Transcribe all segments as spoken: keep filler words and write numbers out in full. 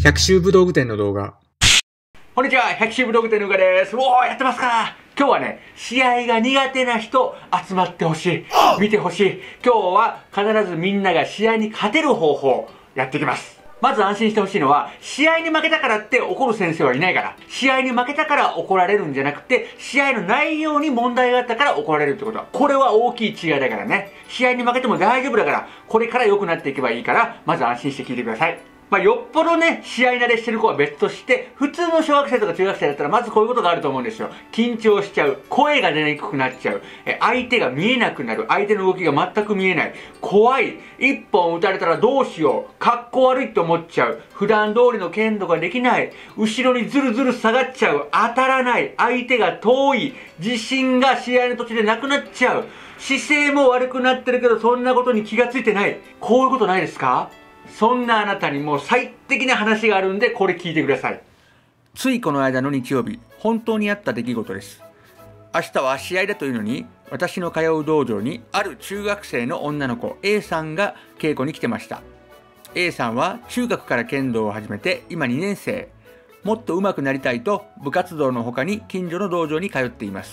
百秋武道具店の動画。 こんにちは、百秋武道具店のうがです。おー、やってますか？今日はね、試合が苦手な人集まってほしい。見てほしい。今日は必ずみんなが試合に勝てる方法やっていきます。まず安心してほしいのは、試合に負けたからって怒る先生はいないから。試合に負けたから怒られるんじゃなくて、試合の内容に問題があったから怒られるってことは、これは大きい違いだからね。試合に負けても大丈夫だから、これから良くなっていけばいいから、まず安心して聞いてください。まあ、よっぽどね、試合慣れしてる子は別として、普通の小学生とか中学生だったら、まずこういうことがあると思うんですよ。緊張しちゃう。声が出にくくなっちゃう。え、相手が見えなくなる。相手の動きが全く見えない。怖い。一本打たれたらどうしよう。かっこ悪いと思っちゃう。普段通りの剣道ができない。後ろにずるずる下がっちゃう。当たらない。相手が遠い。自信が試合の途中でなくなっちゃう。姿勢も悪くなってるけど、そんなことに気がついてない。こういうことないですか？そんなあなたにもう最適な話があるんで、これ聞いてください。ついこの間の日曜日、本当にあった出来事です。明日は試合だというのに、私の通う道場にある中学生の女の子 A さんが稽古に来てました。 A さんは中学から剣道を始めて今にねん生。もっと上手くなりたいと部活動の他に近所の道場に通っています。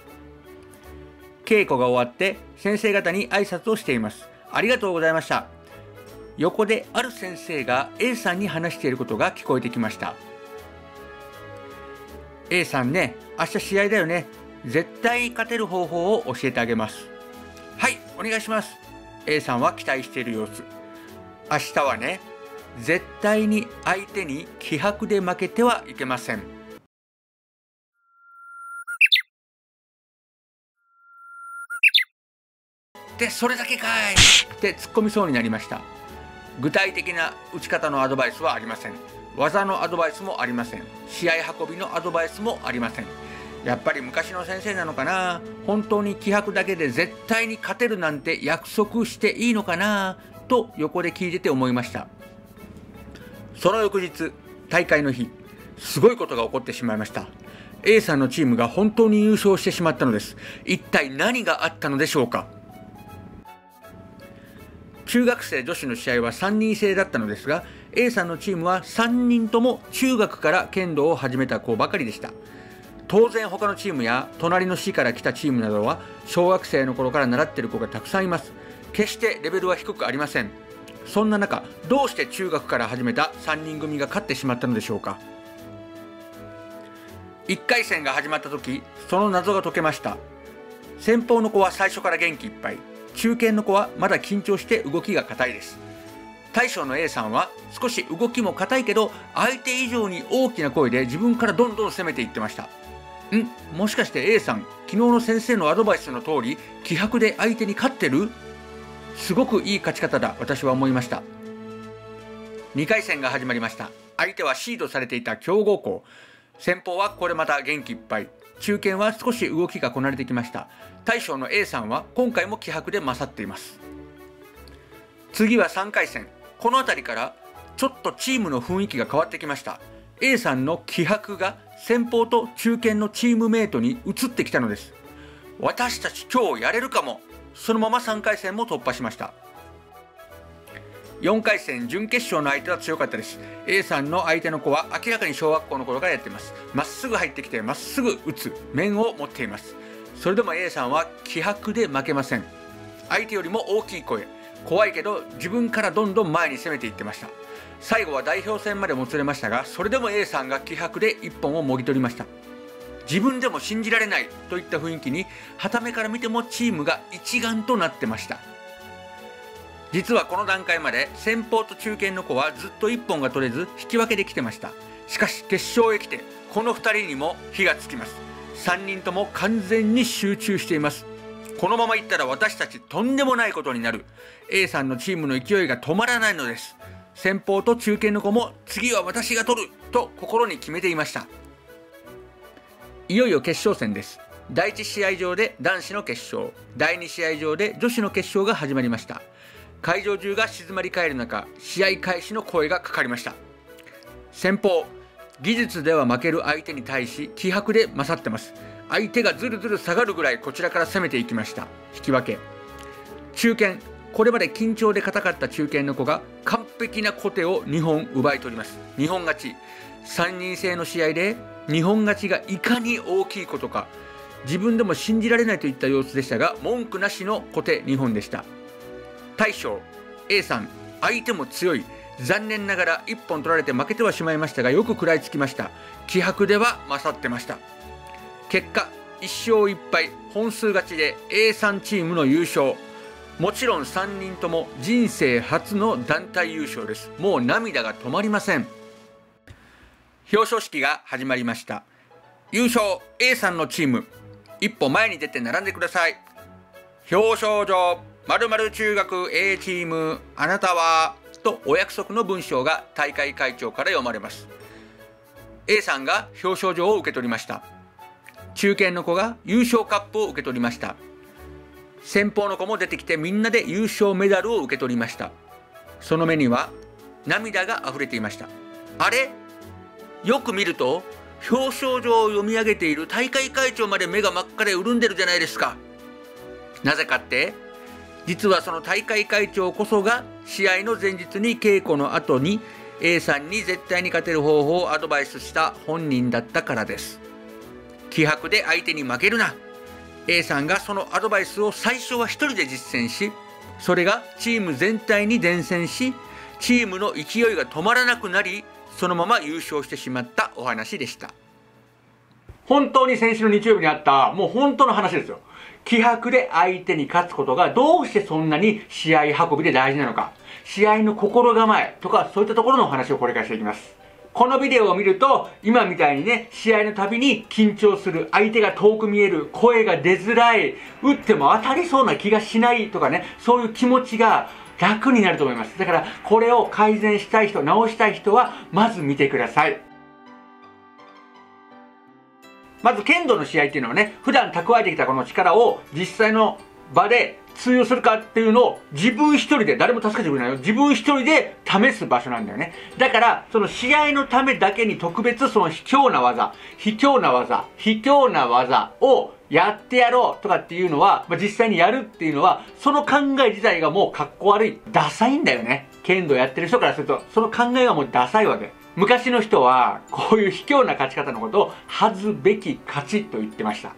稽古が終わって先生方に挨拶をしています。ありがとうございました。横である先生が A さんに話していることが聞こえてきました。 A さんね、明日試合だよね。絶対に勝てる方法を教えてあげます。はい、お願いします。 A さんは期待している様子。明日はね、絶対に相手に気迫で負けてはいけません。で、それだけかいって突っ込みそうになりました。具体的な打ち方のアドバイスはありません。技のアドバイスもありません。試合運びのアドバイスもありません。やっぱり昔の先生なのかな。本当に気迫だけで絶対に勝てるなんて約束していいのかなと横で聞いてて思いました。その翌日、大会の日、すごいことが起こってしまいました。 A さんのチームが本当に優勝してしまったのです。一体何があったのでしょうか。中学生女子の試合はさんにん制だったのですが、 A さんのチームはさんにんとも中学から剣道を始めた子ばかりでした。当然他のチームや隣の市から来たチームなどは小学生の頃から習っている子がたくさんいます。決してレベルは低くありません。そんな中、どうして中学から始めたさんにん組が勝ってしまったのでしょうか。いっかい戦が始まった時、その謎が解けました。先方の子は最初から元気いっぱい、中堅の子はまだ緊張して動きが硬いです。大将の A さんは少し動きも硬いけど、相手以上に大きな声で自分からどんどん攻めていってました。んもしかして A さん、昨日の先生のアドバイスの通り気迫で相手に勝ってる？すごくいい勝ち方だ、私は思いました。にかい戦が始まりました。相手はシードされていた強豪校。先方はこれまた元気いっぱい、中堅は少し動きがこなれてきました。大将の A さんは今回も気迫で勝っています。次はさんかい戦。この辺りからちょっとチームの雰囲気が変わってきました。 A さんの気迫が先方と中堅のチームメイトに移ってきたのです。私たち今日やれるかも。そのままさんかい戦も突破しました。よんかい戦準決勝の相手は強かったです。 A さんの相手の子は明らかに小学校の頃からやっています。まっすぐ入ってきてまっすぐ打つ面を持っています。それでも A さんは気迫で負けません。相手よりも大きい声、怖いけど自分からどんどん前に攻めていってました。最後は代表戦までもつれましたが、それでも A さんが気迫で一本をもぎ取りました。自分でも信じられないといった雰囲気に、傍目から見てもチームが一丸となってました。実はこの段階まで先方と中堅の子はずっと一本が取れず引き分けできてました。しかし決勝へ来てこのふたりにも火がつきます。さんにんとも完全に集中しています。このままいったら私たちとんでもないことになる。 A さんのチームの勢いが止まらないのです。先方と中堅の子も次は私が取ると心に決めていました。いよいよ決勝戦です。だいいち試合場で男子の決勝、だいに試合場で女子の決勝が始まりました。会場中が静まり返る中、試合開始の声がかかりました。先方、技術では負ける相手に対し気迫で勝ってます。相手がずるずる下がるぐらいこちらから攻めていきました。引き分け。中堅、これまで緊張で硬かった中堅の子が完璧な小手をにほん奪い取ります。にほん勝ち。さんにん制の試合でにほん勝ちがいかに大きいことか、自分でも信じられないといった様子でしたが、文句なしの小手にほんでした。大将 A さん、相手も強い。残念ながらいっぽん取られて負けてはしまいましたが、よく食らいつきました。気迫では勝ってました。結果いっしょういっぱい、本数勝ちで A さんチームの優勝。もちろんさんにんとも人生初の団体優勝です。もう涙が止まりません。表彰式が始まりました。優勝 A さんのチーム、一歩前に出て並んでください。表彰状〇〇中学 A チーム、あなたはとお約束の文章が大会会長から読まれます。 A さんが表彰状を受け取りました。中堅の子が優勝カップを受け取りました。先鋒の子も出てきてみんなで優勝メダルを受け取りました。その目には涙があふれていました。あれ、よく見ると表彰状を読み上げている大会会長まで目が真っ赤で潤んでるじゃないですか。なぜかって、実はその大会会長こそが試合の前日に稽古の後に A さんに絶対に勝てる方法をアドバイスした本人だったからです。気迫で相手に負けるな。 A さんがそのアドバイスを最初は一人で実践し、それがチーム全体に伝染し、チームの勢いが止まらなくなり、そのまま優勝してしまったお話でした。本当に先週の日曜日にあったもう本当の話ですよ。気迫で相手に勝つことがどうしてそんなに試合運びで大事なのか、試合の心構えとか、そういったところのお話をこれからしていきます。このビデオを見ると今みたいにね、試合のたびに緊張する、相手が遠く見える、声が出づらい、打っても当たりそうな気がしないとかね、そういう気持ちが楽になると思います。だからこれを改善したい人、直したい人はまず見てください。まず剣道の試合っていうのはね、普段蓄えてきたこの力を実際の場で通用するかっていうのを自分一人で、誰も助けてくれないよ、自分一人で試す場所なんだよね。だからその試合のためだけに特別その卑怯な技卑怯な技卑怯な技をやってやろうとかっていうのは、まあ、実際にやるっていうのは、その考え自体がもうかっこ悪い、ダサいんだよね。剣道やってる人からするとその考えがもうダサいわけ。昔の人はこういう卑怯な勝ち方のことを恥ずべき勝ちと言ってました。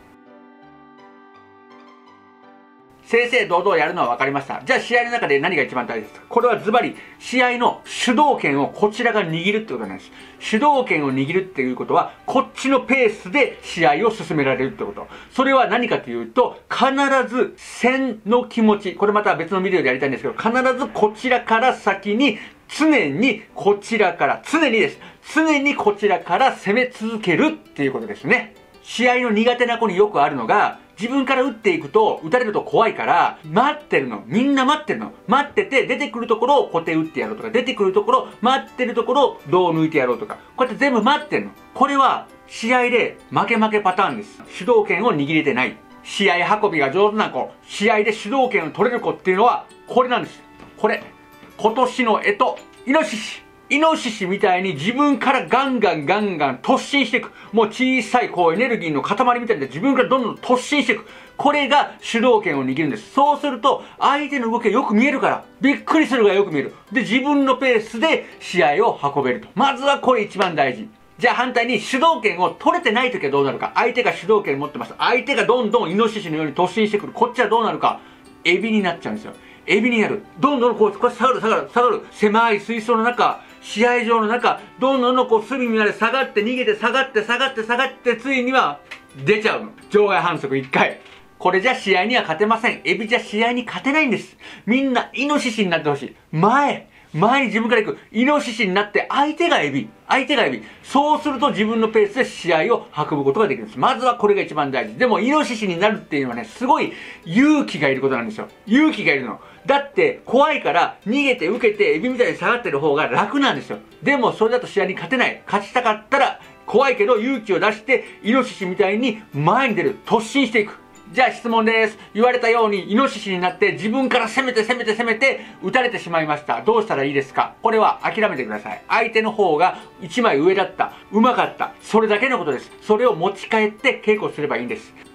正々堂々やるのは分かりました。じゃあ試合の中で何が一番大切か。これはズバリ試合の主導権をこちらが握るってことなんです。主導権を握るっていうことは、こっちのペースで試合を進められるってこと。それは何かというと、必ず戦の気持ち、これまた別のビデオでやりたいんですけど、必ずこちらから先に、常にこちらから、常にです。常にこちらから攻め続けるっていうことですね。試合の苦手な子によくあるのが、自分から打っていくと、打たれると怖いから、待ってるの。みんな待ってるの。待ってて、出てくるところを小手打ってやろうとか、出てくるところ、待ってるところを胴を抜いてやろうとか、こうやって全部待ってるの。これは、試合で負け負けパターンです。主導権を握れてない。試合運びが上手な子、試合で主導権を取れる子っていうのは、これなんです。これ。今年の干支、イノシシ。イノシシみたいに自分からガンガンガンガン突進していく。もう小さいこうエネルギーの塊みたいで自分からどんどん突進していく。これが主導権を握るんです。そうすると相手の動きがよく見えるから、びっくりするがよく見える。で、自分のペースで試合を運べると。まずはこれ一番大事。じゃあ反対に主導権を取れてない時はどうなるか。相手が主導権を持ってます。相手がどんどんイノシシのように突進してくる。こっちはどうなるか。エビになっちゃうんですよ。エビになる。どんどんこう、こう下がる下がる下がる。狭い水槽の中、試合場の中、どんどんどんこう隅まで下がって逃げて下がって下がって下がって、ついには出ちゃうの。場外反則いっかい。これじゃ試合には勝てません。エビじゃ試合に勝てないんです。みんなイノシシになってほしい。前前に自分から行く。イノシシになって相手がエビ。相手がエビ。そうすると自分のペースで試合を運ぶことができるんです。まずはこれが一番大事。でもイノシシになるっていうのはね、すごい勇気がいることなんですよ。勇気がいるの。だって怖いから逃げて受けてエビみたいに下がってる方が楽なんですよ。でもそれだと試合に勝てない。勝ちたかったら怖いけど勇気を出してイノシシみたいに前に出る。突進していく。じゃあ質問です。言われたようにイノシシになって自分から攻めて攻めて攻めて打たれてしまいました。どうしたらいいですか？これは諦めてください。相手の方がいちまい上だった。うまかった。それだけのことです。それを持ち帰って稽古すればいいんです。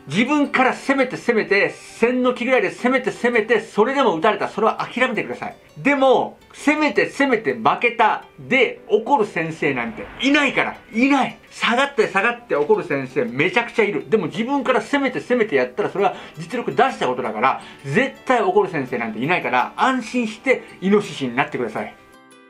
自分から攻めて攻めて、線の木ぐらいで攻めて攻めて、それでも打たれた。それは諦めてください。でも、攻めて攻めて負けたで怒る先生なんていないから。いない。下がって下がって怒る先生めちゃくちゃいる。でも自分から攻めて攻めてやったらそれは実力出したことだから、絶対怒る先生なんていないから、安心してイノシシになってください。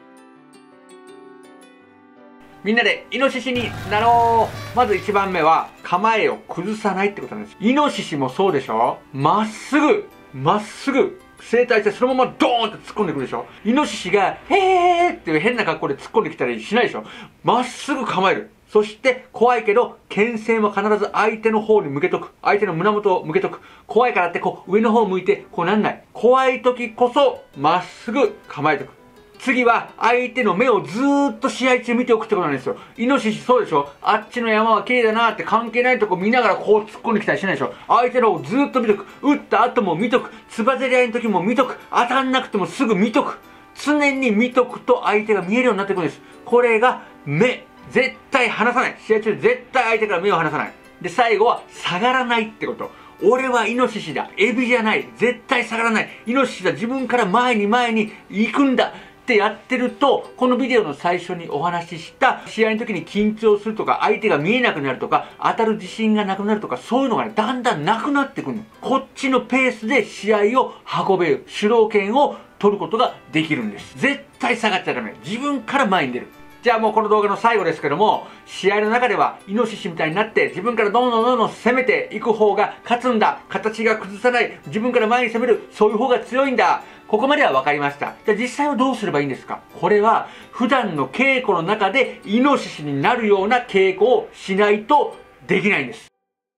みんなでイノシシになろう。まずいちばんめは構えを崩さないってことなんです。イノシシもそうでしょ。まっすぐまっすぐ正対してそのままドーンって突っ込んでくるでしょ。イノシシがへーっていう変な格好で突っ込んできたりしないでしょ。まっすぐ構える。そして怖いけど牽制は必ず相手の方に向けとく。相手の胸元を向けとく。怖いからってこう上の方を向いてこうなんない。怖い時こそまっすぐ構えておく。次は相手の目をずーっと試合中見ておくってことなんですよ。イノシシそうでしょ。あっちの山は綺麗だなって関係ないとこ見ながらこう突っ込んできたりしないでしょ。相手の方をずーっと見とく。打った後も見とく。つばぜり合いの時も見とく。当たんなくてもすぐ見とく。常に見とくと相手が見えるようになってくるんです。これが目。絶対離さない。試合中絶対相手から目を離さない。で、最後は下がらないってこと。俺はイノシシだ。エビじゃない。絶対下がらない。イノシシだ。自分から前に前に行くんだ。ってやってると、このビデオの最初にお話しした試合の時に緊張するとか相手が見えなくなるとか当たる自信がなくなるとかそういうのがねだんだんなくなってくるの。こっちのペースで試合を運べる主導権を取ることができるんです。絶対下がっちゃダメ。自分から前に出る。じゃあもうこの動画の最後ですけども、試合の中ではイノシシみたいになって自分からどんどんどんどん攻めていく方が勝つんだ。形が崩さない。自分から前に攻める。そういう方が強いんだ。ここまでは分かりました。じゃあ実際はどうすればいいんですか？これは普段の稽古の中でイノシシになるような稽古をしないとできないんです。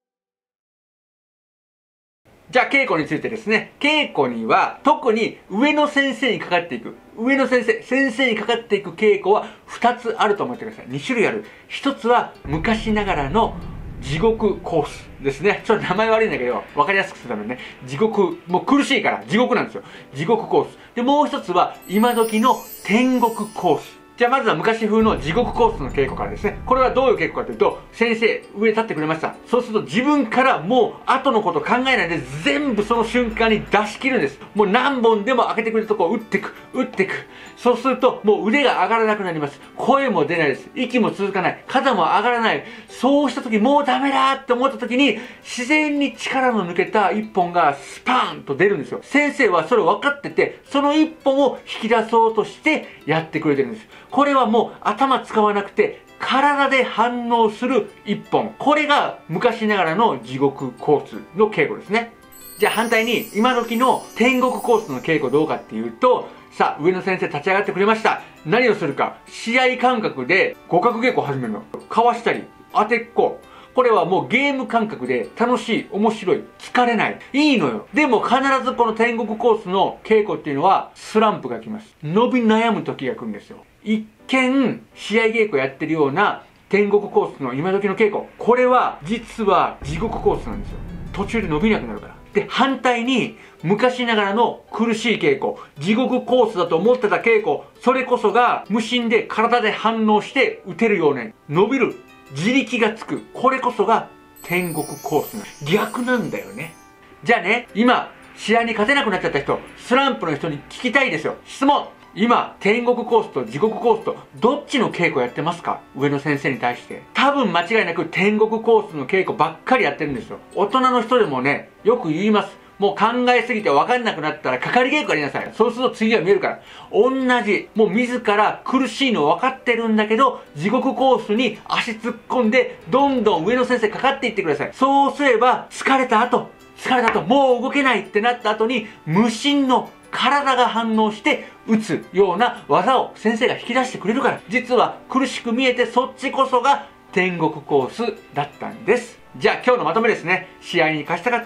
じゃあ稽古についてですね。稽古には特に上の先生にかかっていく。上の先生、先生にかかっていく稽古はふたつあると思ってください。に種類ある。ひとつは昔ながらの地獄コースですね。ちょっと名前悪いんだけど、わかりやすくするためにね。地獄、もう苦しいから地獄なんですよ。地獄コース。で、もう一つは今時の天国コース。じゃあまずは昔風の地獄コースの稽古からですね。これはどういう稽古かというと、先生、上立ってくれました。そうすると自分からもう後のこと考えないで全部その瞬間に出し切るんです。もう何本でも開けてくれるとこを打っていく、打っていく。そうするともう腕が上がらなくなります。声も出ないです。息も続かない。肩も上がらない。そうした時もうダメだって思った時に自然に力の抜けた一本がスパーンと出るんですよ。先生はそれを分かってて、その一本を引き出そうとしてやってくれてるんです。これはもう頭使わなくて体で反応する一本。これが昔ながらの地獄コースの稽古ですね。じゃあ反対に今時の天国コースの稽古どうかっていうと、さあ上の先生立ち上がってくれました。何をするか。試合感覚で互角稽古を始めるの。かわしたり当てっこ。これはもうゲーム感覚で楽しい、面白い、疲れない。いいのよ。でも必ずこの天国コースの稽古っていうのはスランプが来ます。伸び悩む時が来るんですよ。一見試合稽古やってるような天国コースの今時の稽古。これは実は地獄コースなんですよ。途中で伸びなくなるから。で、反対に昔ながらの苦しい稽古。地獄コースだと思ってた稽古。それこそが無心で体で反応して打てるように伸びる。自力がつく。これこそが天国コースなんです。逆なんだよね。じゃあね、今、試合に勝てなくなっちゃった人、スランプの人に聞きたいですよ。質問。今、天国コースと地獄コースと、どっちの稽古やってますか？上の先生に対して。多分間違いなく天国コースの稽古ばっかりやってるんですよ。大人の人でもね、よく言います。もう考えすぎて分かんなくなったら、かかり稽古やりなさい。そうすると次が見えるから。同じ。もう自ら苦しいの分かってるんだけど、地獄コースに足突っ込んで、どんどん上の先生かかっていってください。そうすれば、疲れた後、疲れた後、もう動けないってなった後に、無心の体が反応して打つような技を先生が引き出してくれるから。実は苦しく見えて、そっちこそが天国コースだったんです。じゃあ今日のまとめですね。試合に勝ちたかったら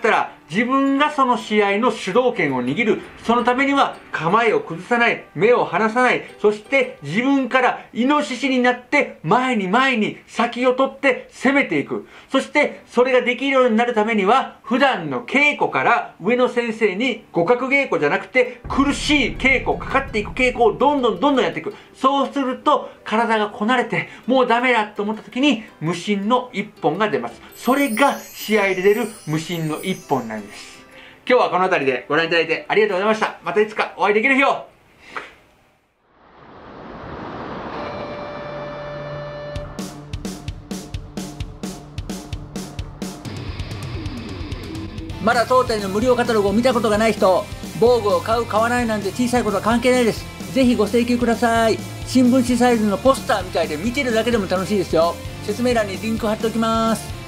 自分がその試合の主導権を握る。そのためには構えを崩さない、目を離さない、そして自分からイノシシになって前に前に先を取って攻めていく。そしてそれができるようになるためには普段の稽古から上の先生に互角稽古じゃなくて苦しい稽古、かかっていく稽古をどんどんどんどんやっていく。そうすると体がこなれてもうダメだと思った時に無心の一本が出ます。それが試合で出る無心の一本なんです。今日はこの辺りでご覧いただいてありがとうございました。またいつかお会いできる日を。まだ当店の無料カタログを見たことがない人、防具を買う買わないなんて小さいことは関係ないです。ぜひご請求ください。新聞紙サイズのポスターみたいで見てるだけでも楽しいですよ。説明欄にリンク貼っておきます。